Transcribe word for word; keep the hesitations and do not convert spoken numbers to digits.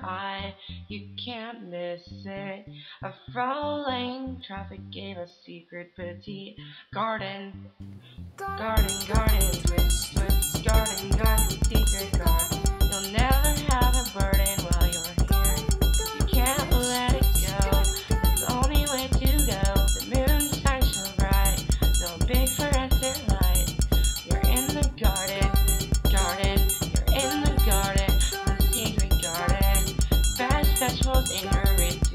eye, you can't miss it. A frowning traffic gave a secret petite garden. Garden, garden, twist, twist, garden, garden, secret garden. You'll never have a burden while you're here. You can't let it go. It's the only way to go. The moon shines so bright. No big fluorescent light. You're in the garden, garden. You're in the garden, the secret garden. Best vegetables in your retreat.